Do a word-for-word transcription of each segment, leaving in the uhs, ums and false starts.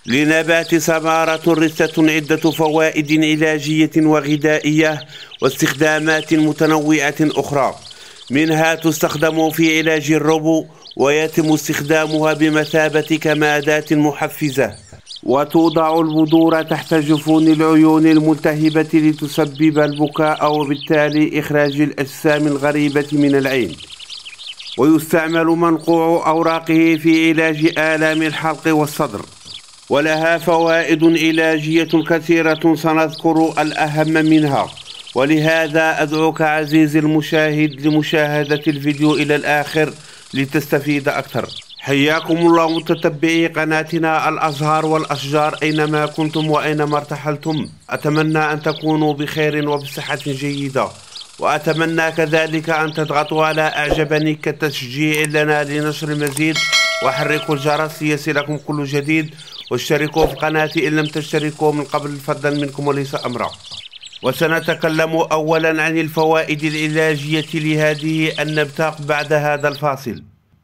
لنبات سمارة الرستة عدة فوائد علاجية وغذائية واستخدامات متنوعة أخرى، منها تستخدم في علاج الربو، ويتم استخدامها بمثابة كمادة محفزة، وتوضع البذور تحت جفون العيون الملتهبة لتسبب البكاء وبالتالي إخراج الأجسام الغريبة من العين. ويستعمل منقوع أوراقه في علاج آلام الحلق والصدر، ولها فوائد علاجية كثيرة سنذكر الأهم منها، ولهذا أدعوك عزيزي المشاهد لمشاهدة الفيديو إلى الآخر لتستفيد أكثر. حياكم الله متتبعي قناتنا الأزهار والأشجار أينما كنتم وأينما ارتحلتم، أتمنى أن تكونوا بخير وبصحة جيدة، وأتمنى كذلك أن تضغطوا على أعجبني كتشجيع لنا لنشر مزيد، وحركوا الجرس ليصلكم كل جديد، واشتركوا في قناتي إن لم تشتركوا من قبل فضلا منكم وليس أمرا. وسنتكلم أولا عن الفوائد العلاجية لهذه النبتة بعد هذا الفاصل.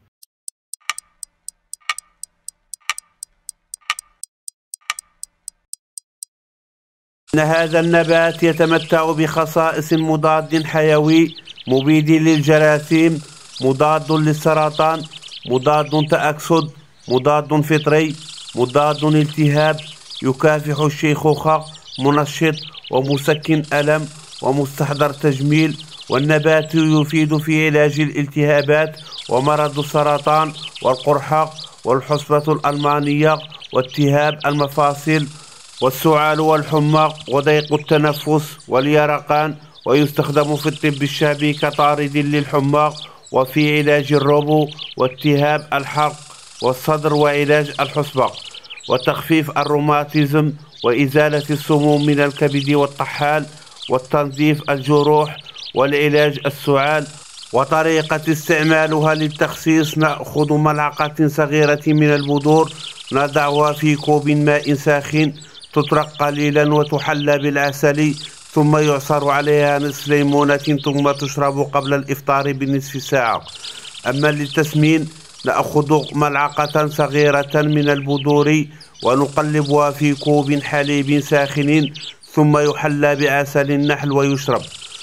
إن هذا النبات يتمتع بخصائص مضاد حيوي، مبيد للجراثيم، مضاد للسرطان، مضاد تأكسد، مضاد فطري، مضاد التهاب، يكافح الشيخوخة، منشط ومسكن ألم ومستحضر تجميل. والنبات يفيد في علاج الالتهابات ومرض السرطان والقرحة والحصبة الألمانية والتهاب المفاصل والسعال والحمى وضيق التنفس واليرقان. ويستخدم في الطب الشعبي كطارد للحمى، وفي علاج الربو والتهاب الحلق والصدر وعلاج الحصبة وتخفيف الروماتيزم وإزالة السموم من الكبد والطحال وتنظيف الجروح والعلاج السعال. وطريقة استعمالها للتخسيس: نأخذ ملعقة صغيرة من البذور، نضعها في كوب ماء ساخن، تترك قليلا وتحلى بالعسل، ثم يعصر عليها نصف ليمونة ثم تشرب قبل الإفطار بنصف ساعة. أما للتسمين نأخذ ملعقة صغيرة من البذور ونقلبها في كوب حليب ساخن ثم يحلى بعسل النحل ويشرب.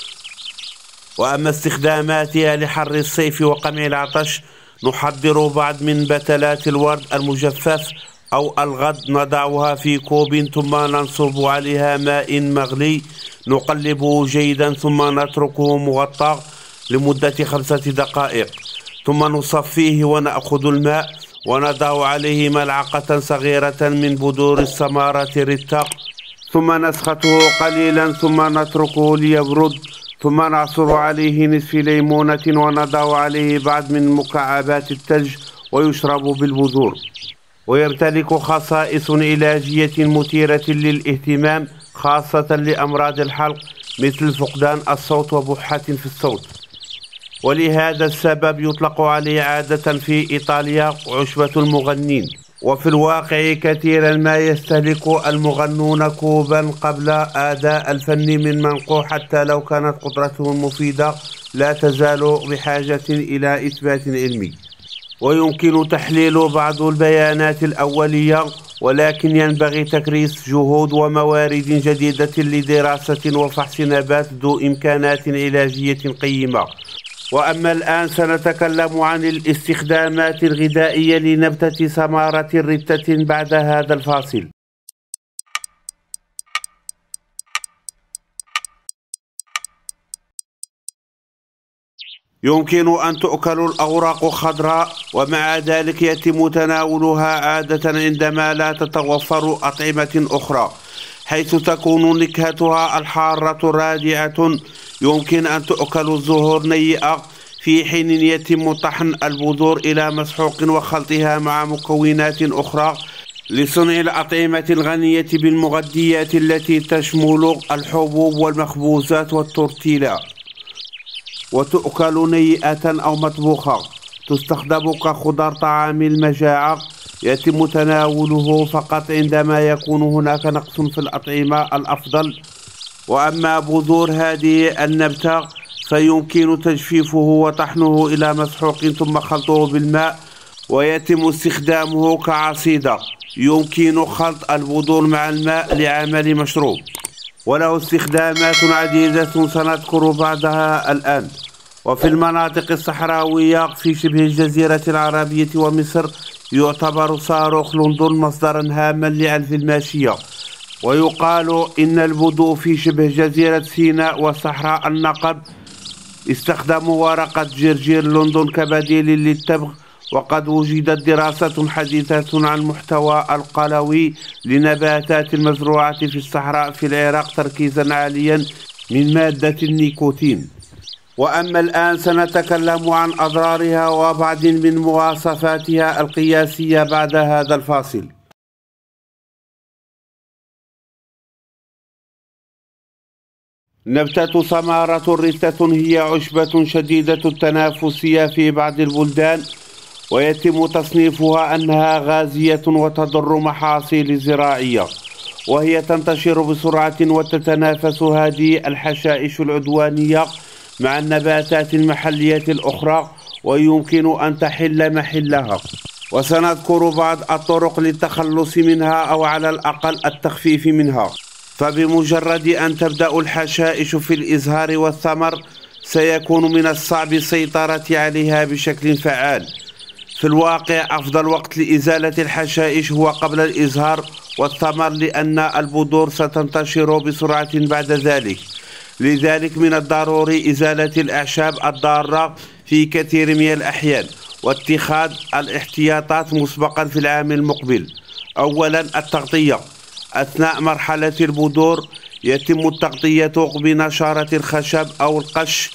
وأما استخداماتها لحر الصيف وقمع العطش: نحضر بعض من بتلات الورد المجفف أو الغد، نضعها في كوب ثم ننصب عليها ماء مغلي، نقلبه جيدا ثم نتركه مغطى لمدة خمسة دقائق، ثم نصفيه ونأخذ الماء ونضع عليه ملعقة صغيرة من بذور السمارة ريتا، ثم نسخته قليلا ثم نتركه ليبرد، ثم نعصر عليه نصف ليمونة ونضع عليه بعض من مكعبات الثلج ويشرب بالبذور. ويمتلك خصائص علاجية مثيرة للاهتمام خاصة لأمراض الحلق مثل فقدان الصوت وبحة في الصوت، ولهذا السبب يطلق عليه عادة في إيطاليا عشبة المغنين. وفي الواقع كثيرا ما يستهلك المغنون كوبا قبل أداء الفن من منقوع، حتى لو كانت قدرتهم مفيدة لا تزال بحاجة إلى إثبات علمي. ويمكن تحليل بعض البيانات الأولية، ولكن ينبغي تكريس جهود وموارد جديدة لدراسة وفحص نبات ذو إمكانات علاجية قيمة. وأما الآن سنتكلم عن الاستخدامات الغذائية لنبتة سمارة الرتة بعد هذا الفاصل. يمكن أن تؤكل الأوراق خضراء، ومع ذلك يتم تناولها عادة عندما لا تتوفر أطعمة أخرى، حيث تكون نكهتها الحارة رادعة. يمكن أن تؤكل الزهور نيئة، في حين يتم طحن البذور إلى مسحوق وخلطها مع مكونات أخرى لصنع الأطعمة الغنية بالمغذيات التي تشمل الحبوب والمخبوزات والتورتيلا. وتؤكل نيئة أو مطبوخة، تستخدم كخضر طعام المجاعة، يتم تناوله فقط عندما يكون هناك نقص في الأطعمة الأفضل. وأما بذور هذه النبتة فيمكن تجفيفه وطحنه إلى مسحوق ثم خلطه بالماء، ويتم استخدامه كعصيدة، يمكن خلط البذور مع الماء لعمل مشروب، وله استخدامات عديدة سنذكر بعضها الآن. وفي المناطق الصحراوية في شبه الجزيرة العربية ومصر يعتبر صاروخ لندن مصدرا هاما لألف الماشية. ويقال إن البدو في شبه جزيرة سيناء وصحراء النقب استخدموا ورقة جرجير لندن كبديل للتبغ. وقد وجدت دراسة حديثة عن المحتوى القلوي لنباتات المزروعة في الصحراء في العراق تركيزا عاليا من مادة النيكوتين. وأما الآن سنتكلم عن أضرارها وبعض من مواصفاتها القياسية بعد هذا الفاصل. نبتة سمارة رثة هي عشبة شديدة التنافسية في بعض البلدان، ويتم تصنيفها أنها غازية وتضر محاصيل زراعية، وهي تنتشر بسرعة وتتنافس هذه الحشائش العدوانية مع النباتات المحلية الأخرى ويمكن أن تحل محلها. وسنذكر بعض الطرق للتخلص منها أو على الأقل التخفيف منها. فبمجرد أن تبدأ الحشائش في الإزهار والثمر سيكون من الصعب السيطرة عليها بشكل فعال. في الواقع أفضل وقت لإزالة الحشائش هو قبل الإزهار والثمر، لأن البذور ستنتشر بسرعة بعد ذلك. لذلك من الضروري إزالة الأعشاب الضارة في كثير من الأحيان واتخاذ الاحتياطات مسبقا في العام المقبل. أولا التغطية. أثناء مرحلة البذور يتم التغطية بنشارة الخشب أو القش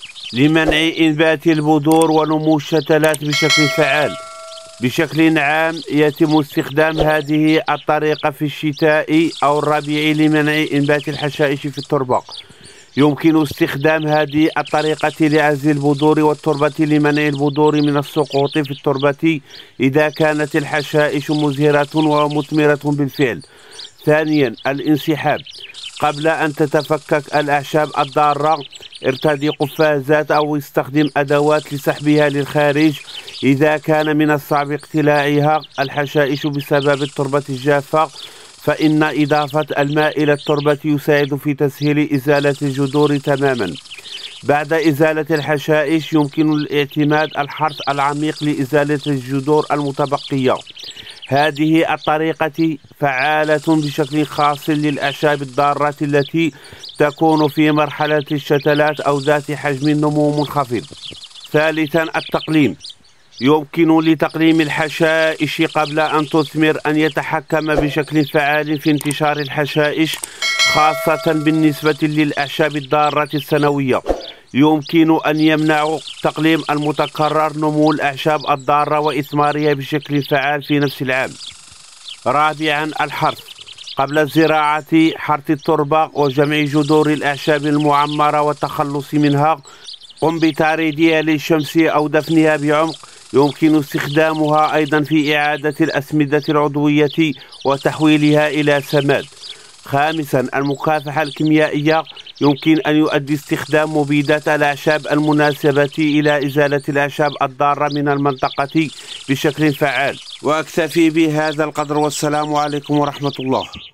لمنع إنبات البذور ونمو الشتلات بشكل فعال. بشكل عام يتم استخدام هذه الطريقة في الشتاء أو الربيع لمنع إنبات الحشائش في التربة. يمكن استخدام هذه الطريقة لعزل البذور والتربة لمنع البذور من السقوط في التربة إذا كانت الحشائش مزهرة ومثمرة بالفعل. ثانيا الانسحاب. قبل أن تتفكك الأعشاب الضارة ارتدي قفازات أو استخدم أدوات لسحبها للخارج إذا كان من الصعب اقتلاعها الحشائش بسبب التربة الجافة، فإن إضافة الماء إلى التربة يساعد في تسهيل إزالة الجذور تماما. بعد إزالة الحشائش يمكن الاعتماد الحرث العميق لإزالة الجذور المتبقية. هذه الطريقة فعالة بشكل خاص للأعشاب الضارة التي تكون في مرحلة الشتلات أو ذات حجم نمو منخفض. ثالثا التقليم. يمكن لتقليم الحشائش قبل أن تثمر أن يتحكم بشكل فعال في انتشار الحشائش، خاصة بالنسبة للأعشاب الضارة السنوية. يمكن أن يمنع التقليم المتكرر نمو الأعشاب الضارة وإثمارها بشكل فعال في نفس العام. رابعا الحرث. قبل الزراعة حرث التربة وجمع جذور الأعشاب المعمرة والتخلص منها. قم بتعريضها للشمس أو دفنها بعمق. يمكن استخدامها أيضا في إعادة الأسمدة العضوية وتحويلها إلى سماد. خامسا المكافحة الكيميائية. يمكن أن يؤدي استخدام مبيدات الأعشاب المناسبة إلى إزالة الأعشاب الضارة من المنطقة بشكل فعال. وأكتفي بهذا القدر، والسلام عليكم ورحمة الله.